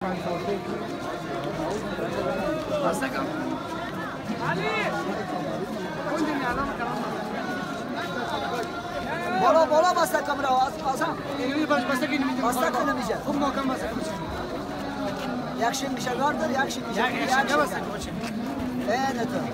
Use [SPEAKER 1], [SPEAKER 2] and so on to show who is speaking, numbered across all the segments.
[SPEAKER 1] بالا مسکم را آسان
[SPEAKER 2] اینوی باش مسکن نمیشه.
[SPEAKER 1] مسکن نمیشه.
[SPEAKER 2] خوب محکم مسکن میشه.
[SPEAKER 1] یکشین میشه گار داری یکشین میشه.
[SPEAKER 2] یکشین مسکن میشه.
[SPEAKER 1] نه تو.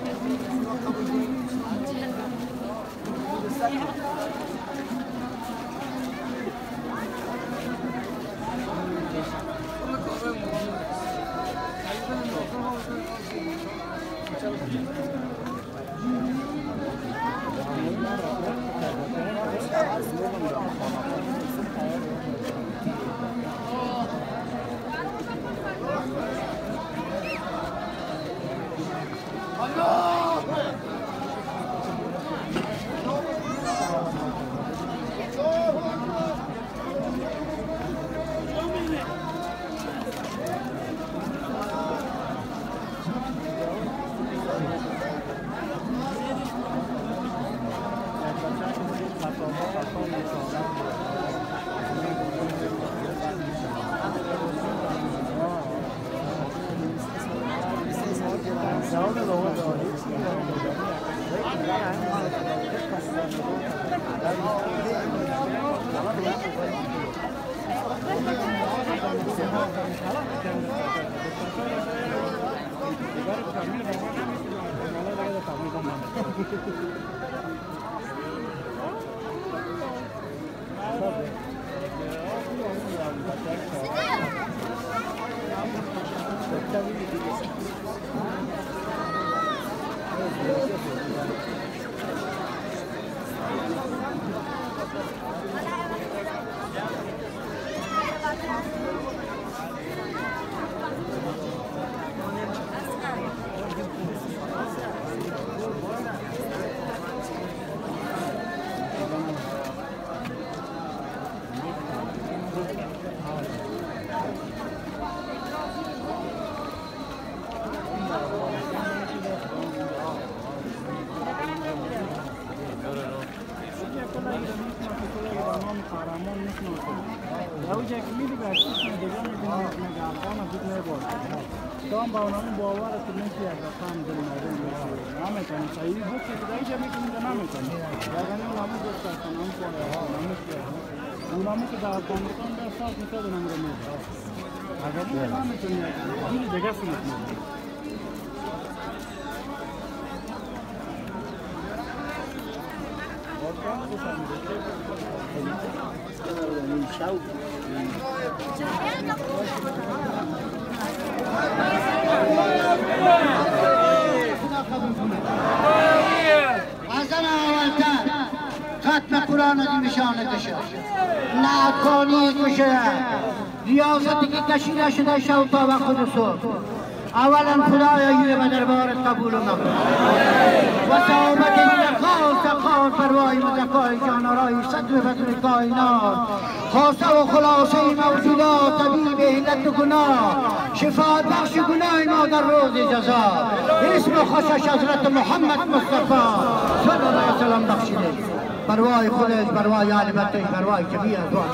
[SPEAKER 3] ختم قرآن نشانه کشه نعتکانی کشه ریاضتی که کشیده شده شب تا وقت صبح اولا خدایا یه به دربارت قبول و مقبول و صحابت این خاص پروای متقای جانارای صدر بدر کائنات خاصه و خلاصه موجودات طبیب علت و گناه شفاعت بخش گناه ما در روز جزا اسم خوشش حضرت محمد مصطفی صلی الله علیه وسلم بخشیده پروای خودش پروای آل بیتش پروای کبیر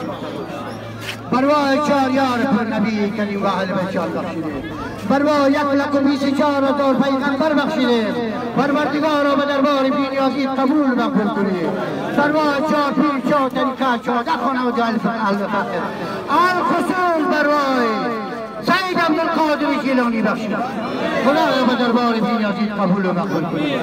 [SPEAKER 3] پروای چار یار پر نبی کریم و آل بیت بخشیده پروای 124,000 پیغمبر بخشیده پروردگارا به دربار بی‌نیازی قبول مقبول کنید پروای 4 پیر 4 طریقه 14 خانواده الفقر الخصوص پروای سید عبدالقادر جیلانی بخشیده خدایا به دربار بی‌نیازی قبول و مقبول کنید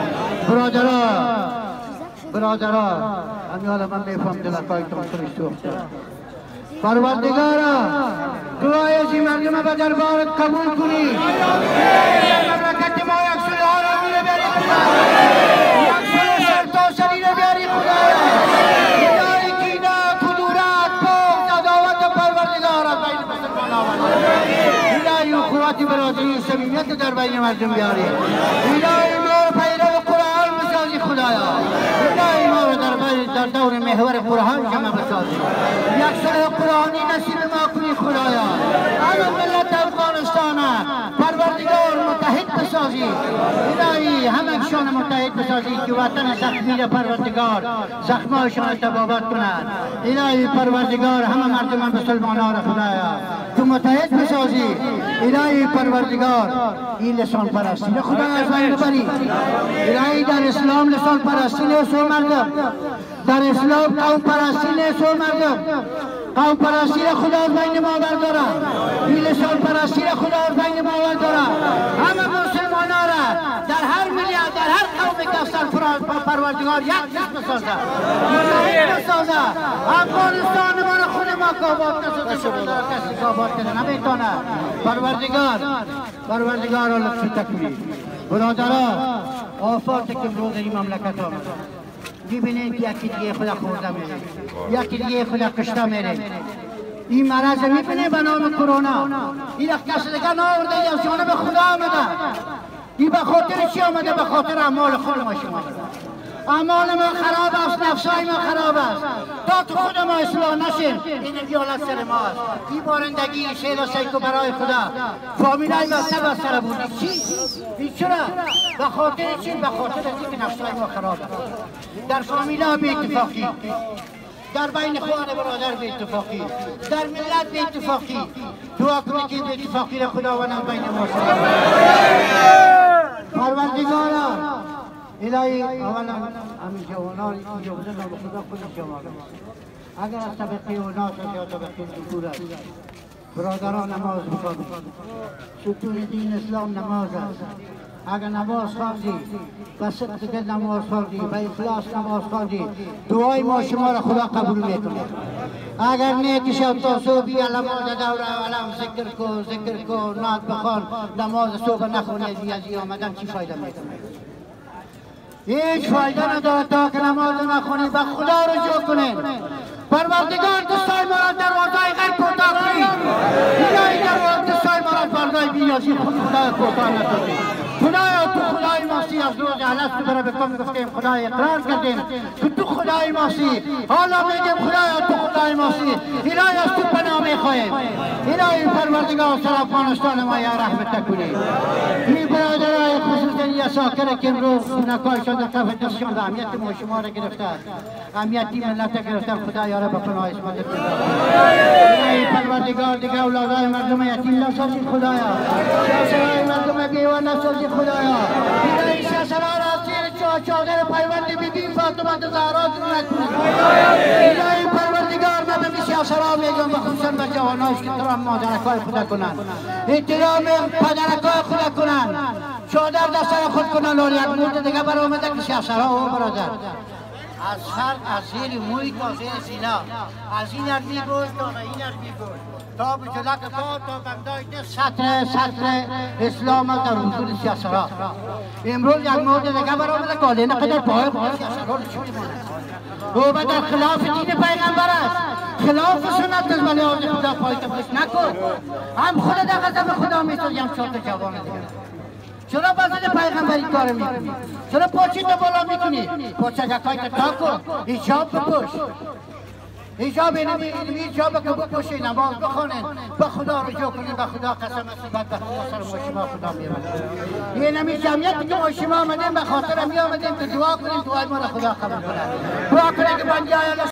[SPEAKER 3] برادران امیال من میفهم دلکایتون سوخته پروردگارا دعای از این مردم به دربارت قبول کنی مملکت ما یک سل آرامی رو بیاری خدایا یک سل سرتاسری رو بیاری خدایا خدای کینه کدورت بغض عداوت پروردگارا بین مسلمان آورد الهی اخوت برادری و صمیمیت در بین مردم بیاری الهی ما رو پیرو قرآن بسازی خدایا الهی ما رو در دور محور قرآن جمع بسازی یک صلح قرآنی نصیب ما کنی خدایا همه ملت افغانستان پروردگار متحد بسازی الهی همه متحد بسازی که وطن زخمی را پروردگار زخمایشان تبابت کنند الهی پروردگار همه مردمان مسلمانان را خدایا تو متحد بسازی. الهی پروردگار این لسان پرستی خدا از بین ببری. الهی در اسلام لسان پرستی نیست و مردم، در اسلام قوم پرستی نیست و مردم. قوم پرستی را خدا از بین ما برداره، این لسان پرستی را خدا از بین ما برداره. همه مسلمانا را در هر ملیت در هر قومی که هستند پروردگار یک چیز بسازه، متحد بسازه. افغانستان ما را خود ما آباد نسازه شده، کسی آباد کنه نمیتونه. پروردگار را لطفی تکمیل. برادرها آفات که امروز این مملکت آمده ببینید یکی دیگه خدا خورده میره، یکی دیگه خدا کشته میره. این مرض میبینه به نام کرونا، این کسی دیگه نآورده، این از جانب خدا آمده. این به خاطر چی آمده؟ به خاطر اعمال خود ما شما. اعمال ما خراب است، نفسای ما خراب است. تا تو خود ما اصلاح نشیم این دیالت سر ما است. این بارندگی شیر و سیکو برای خدا فامیلای بسته بسته بودی. چی؟ این چرا؟ به خاطر چی؟ به خاطر از اینکه نفسای ما خراب است. در فامیلا به اتفاقی، در بین خوان برادر به اتفاقی، در ملت به اتفاقی. دعا کنید که به اتفاقی را خداوند بین ما شد. پروردگارا الهی اولا همین جوانان اینجا بودن به خدا خودش جوانان. اگر از طبقه اوناس یا طبقه ذکور است، برادران نماز بخوانید. ستون دین اسلام نماز است. اگر نماز خواندی، به صدق دل نماز خواندی، به اخلاص نماز خواندی، دعای ما شما را خدا قبول میکنه. اگر نیتی شب تا صبحی نماز دوره علم ذکر کن، نعت بخوان، نماز صبح نخونی از این آمدن چی فایده میکنه؟ هیچ فایده نداره تا که نماز نخونی. به خدا رجوع کنین. پروردگار دستای ما را دروازه غیب کوتاه کنی. الهی دستای ما را پردای بیازی خدا کوتاه نکنی. خدایا تو خدای ماسی، از روز الست برای بکن گفتیم خدای اقرار کردیم که تو خدای ماسی. حالا میگیم خدایا تو خدای ماسی. الهی از تو پناه میخواهیم. الهی پروردگار سر افغانستان ما یا رحمت کنی. این برادرای خصوصا یا ساکر که امروز نکایشان در کف دستشان به اهمیت ما شما را گرفته، اهمیتی ملت گرفته. خدایا را به پناه اسمت کنی. الهی پروردگار دیگه اولادای مردم یتیم نسازی خدایا. شاسرای مردم بیوه نسازی خدایا. الهی شاسرا را زیر چادر پیوند بیبی فاطمه زهرا دور نکنی. الهی پروردگار ما به شاسرا میگم و خصوصا به جواناش که ترام مادرکای خدا کنن، احترام پدرکای خدا کنن، چادر دستای خود کنن. و یک مورد دیگه برآمده که شاسرا و برادر از فرق از زیر موی تا زیر سینا، از این ارمی گوش تا به این ارمی گوش، تا به جلک پا تا بندای ده سطر اسلام در حضور سیاسرا. امروز یک مورد دیگه برآمده که آلینه قدر پای خود سیاسرا رو چی میمونه؟ او به در خلاف دین پیغمبر است، خلاف سنت است. ولی آز خدا پای تفلش نکن. هم خود در غضب خدا میتونی، هم چهار جوان دیگه. چرا بازد پیغمبری کار میکنی؟ چرا پاچی تو بالا میکنی؟ پاچگکای تا کن، ایجاب بکش. ایجاب علمی ایجاب که بکشی، نماز بخونین، به خدا رجوع کنین، به خدا قسم مصیبت به خدا سر ما شما خدا میبرد. این همی جمعیتی که ما شما آمدیم به خاطر همی آمدیم که دعا کنیم، دعای ما را خدا قبول کنه. دعا کنیم که بنجای الله